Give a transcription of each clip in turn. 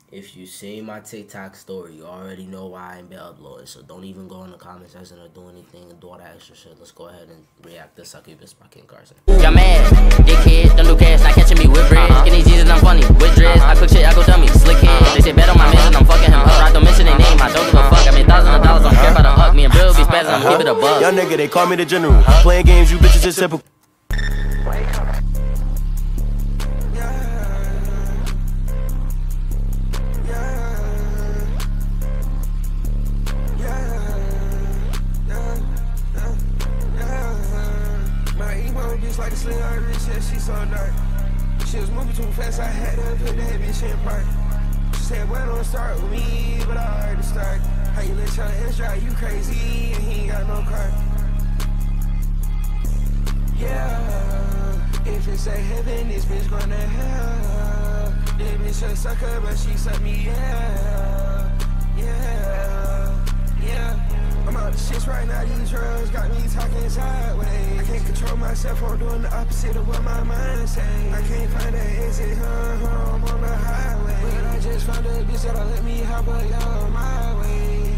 If you see my TikTok story, you already know why I ain't been uploading. So don't even go in the comment section or do anything and do all that extra shit. Let's go ahead and react to Succubus by King Carson. Got mad, dickhead, don't do cash, not catching me with bread. Skinny Jesus, I'm funny, with dreads. I cook shit, I go dummy, slick head. They say bet on my mission, I'm fucking him up. I don't mention their name, I don't give a fuck. I made thousands of dollars, I don't care about the huck. Me and Bill be spazzing, I'ma keep it a buck. Young nigga, they call me the general. Playing games, you bitches is simple. Like a sling on her wrist, yeah, she so dark. She was moving too fast, I had to put that bitch in park. She said, well, don't start with me, but I already start. How you let your ass drive you crazy, and he ain't got no car. Yeah, if it's a heaven, this bitch gonna hell. This bitch a sucker, but she suck me, yeah. I'm out the shits right now, these drugs got me talking sideways. I can't control myself, I'm doing the opposite of what my mind say. I can't find an exit, I'm on the highway. But I just found a bitch that'll let me hop up, y'all, my way.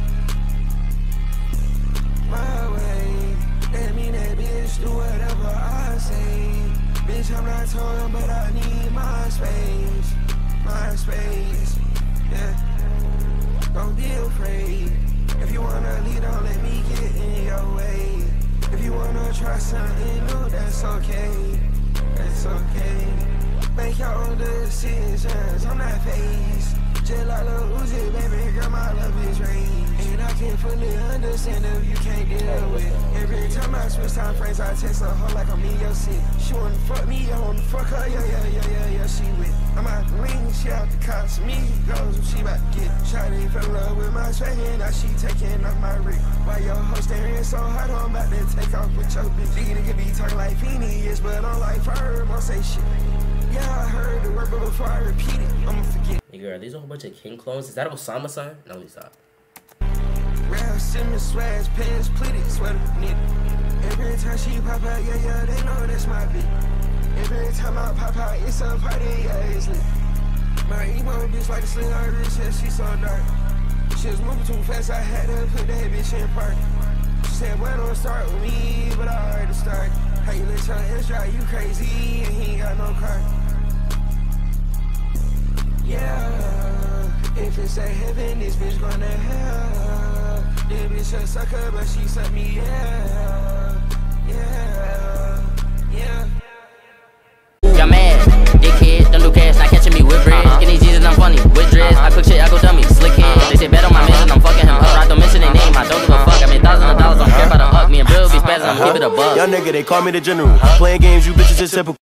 My way. That mean that bitch do whatever I say. Bitch, I'm not told, but I need my space. My space, yeah. Don't be afraid. If you wanna lead, don't let me get in your way. If you wanna try something new, that's okay. That's okay. Make your own decisions, I'm not phased. Just like Lil Uzi, baby girl, my love is raised. And I can fully understand if you can't deal with. Every time I switch time frames, I text her like I'm in your seat. She wanna fuck me, I wanna fuck her, yeah, she with. I'm out the ring, she out the cops, me goes when she about to get. Shawty fell in love with my swag, now she taking off my rig. Why your hoe staring so hard, I'm about to take off with your bitch. These niggas be talking like Phineas, but I'm like firm, I'll say shit. Yeah, I heard the word, but before I repeat it, I'ma forget. Nigga, are these a whole bunch of King clones? Is that Osama son? No, he's not. Ralph Simmons, swags, pants, pleated, sweater, knitted. Every time she pop out, yeah, they know that's my bitch. Every time I pop out, it's a party, yeah, it's lit. My emo bitch like a sling on her wrist, yeah, she so dark. She was moving too fast, I had to put that bitch in park. She said, well, don't start with me, but I already start. How you let your ass drive you crazy, and he ain't got no car. Yeah, if it's a heaven, this bitch gonna hell. This bitch a sucker, but she suck me, yeah. Got mad, dickhead, don't do cash, not catching me with bread. Skinny Jesus, I'm funny, with dreads. I cook shit, I go dummy, slick head. They say bet on my mission, I'm fucking him up. I don't mention their name, I don't give a fuck. I made thousands of dollars, I don't care about the huck. Me and Bill be spazzing, I'ma keep it a buck. Young nigga, they call me the general. Playing games, you bitches is simple.